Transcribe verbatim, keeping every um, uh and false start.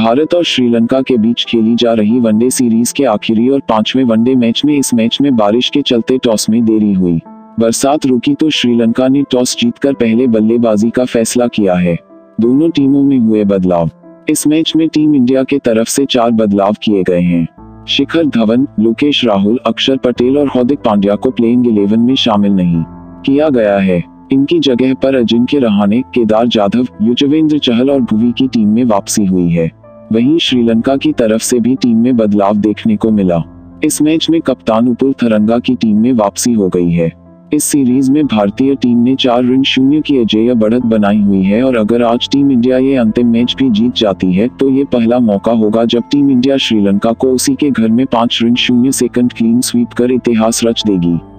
भारत और श्रीलंका के बीच खेली जा रही वनडे सीरीज के आखिरी और पांचवें वनडे मैच में इस मैच में बारिश के चलते टॉस में देरी हुई। बरसात रुकी तो श्रीलंका ने टॉस जीतकर पहले बल्लेबाजी का फैसला किया है। दोनों टीमों में हुए बदलाव। इस मैच में टीम इंडिया के तरफ से चार बदलाव किए गए हैं। शिखर धवन, लोकेश राहुल, अक्षर पटेल और हार्दिक पांड्या को प्लेइंग इलेवन में शामिल नहीं किया गया है। इनकी जगह पर अजिंक्य रहाणे, केदार जाधव, युजवेंद्र चहल और भुवी की टीम में वापसी हुई है। वहीं श्रीलंका की तरफ से भी टीम में बदलाव देखने को मिला। इस मैच में कप्तान उपुल थरंगा की टीम में वापसी हो गई है। इस सीरीज में भारतीय टीम ने चार रन शून्य की अजेय बढ़त बनाई हुई है और अगर आज टीम इंडिया ये अंतिम मैच भी जीत जाती है तो ये पहला मौका होगा जब टीम इंडिया श्रीलंका को उसी के घर में पाँच रन शून्य सेकंड क्लीन स्वीप कर इतिहास रच देगी।